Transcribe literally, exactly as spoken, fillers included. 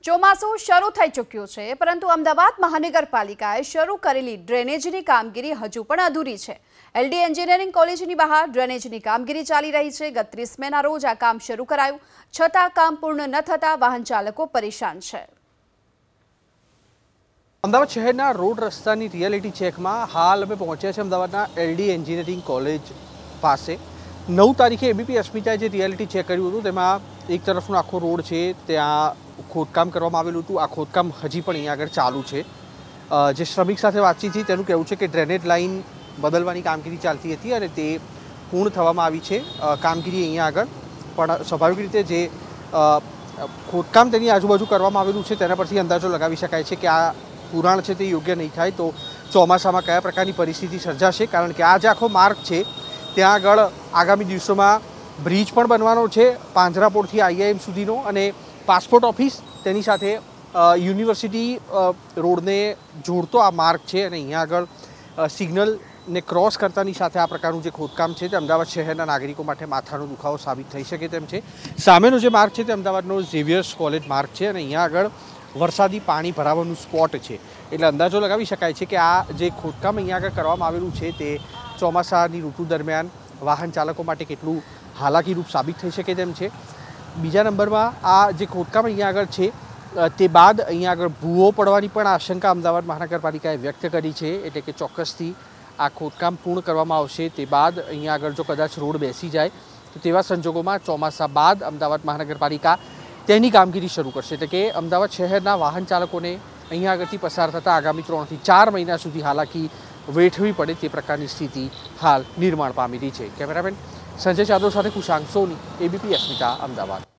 ચોમાસું શરૂ થઈ ચૂક્યું છે, પરંતુ અમદાવાદ મહાનગરપાલિકાએ શરૂ કરેલી ડ્રેનેજની કામગીરી હજુ પણ અધૂરી છે। એલડી એન્જિનિયરિંગ કોલેજની બહાર ડ્રેનેજની કામગીરી ચાલી રહી છે। ગત ત્રીસ મેના રોજ આ કામ શરૂ કરાયું, છતાં કામ પૂર્ણ ન થતા વાહન ચાલકો પરેશાન છે। અમદાવાદ શહેરના રોડ રસ્તાની રિયાલિટી ચેકમાં હાલ અમે પહોંચ્યા છે અમદાવાદના એલડી એન્જિનિયરિંગ કોલેજ પાસે। નવ તારીખે એબીપી અસ્મિતાએ જે રિયાલિટી ચેક કર્યું હતું તેમાં એક તરફનો આખો રોડ છે ત્યાં ખોદકામ કરવામાં આવેલું હતું। આ ખોદકામ હજી પણ અહીંયા આગળ ચાલુ છે। જે શ્રમિક સાથે વાતચીત થઈ તેનું કહેવું છે કે ડ્રેનેજ લાઇન બદલવાની કામગીરી ચાલતી હતી અને તે પૂર્ણ થવામાં આવી છે કામગીરી અહીંયા આગળ। પણ સ્વાભાવિક રીતે જે ખોદકામ તેની આજુબાજુ કરવામાં આવેલું છે તેના પરથી અંદાજો લગાવી શકાય છે કે આ પુરાણ છે તે યોગ્ય નહીં થાય તો ચોમાસામાં કયા પ્રકારની પરિસ્થિતિ સર્જાશે, કારણ કે આ જે આખો માર્ગ છે ત્યાં આગળ આગામી દિવસોમાં બ્રિજ પણ બનવાનો છે પાંજરાપોળથી આઈઆઈએમ સુધીનો, અને પાસપોર્ટ ઓફિસ તેની સાથે યુનિવર્સિટી રોડને જોડતો આ માર્ગ છે અને અહીંયા આગળ સિગ્નલને ક્રોસ કરતાની સાથે આ પ્રકારનું જે ખોદકામ છે તે અમદાવાદ શહેરના નાગરિકો માટે માથાનો દુખાવો સાબિત થઈ શકે તેમ છે। સામેનો જે માર્ગ છે તે અમદાવાદનો ઝેવિયર્સ કોલેજ માર્ગ છે અને અહીંયા આગળ વરસાદી પાણી ભરાવાનું સ્પોટ છે, એટલે અંદાજો લગાવી શકાય છે કે આ જે ખોદકામ અહીંયા આગળ કરવામાં આવેલું છે તે ચોમાસાની ઋતુ દરમિયાન વાહન ચાલકો માટે કેટલું હાલાકીરૂપ સાબિત થઈ શકે તેમ છે। બીજા નંબરમાં આ જે ખોદકામ અહીંયા આગળ છે તે બાદ અહીંયા આગળ ભૂવો પડવાની પણ આશંકા અમદાવાદ મહાનગરપાલિકાએ વ્યક્ત કરી છે, એટલે કે ચોક્કસથી આ ખોદકામ પૂર્ણ કરવામાં આવશે તે બાદ અહીંયા આગળ જો કદાચ રોડ બેસી જાય તો તેવા સંજોગોમાં ચોમાસા બાદ અમદાવાદ મહાનગરપાલિકા તેની કામગીરી શરૂ કરશે, એટલે કે અમદાવાદ શહેરના વાહન ચાલકોને અહીંયા આગળથી પસાર થતાં આગામી ત્રણથી ચાર મહિના સુધી હાલાકી વેઠવી પડે તે પ્રકારની સ્થિતિ હાલ નિર્માણ પામી રહી છે। કેમેરામેન સંજય ચાદવ સાથે કુશાંક સોની, એબીપી અસ્મિતા, અમદાવાદ।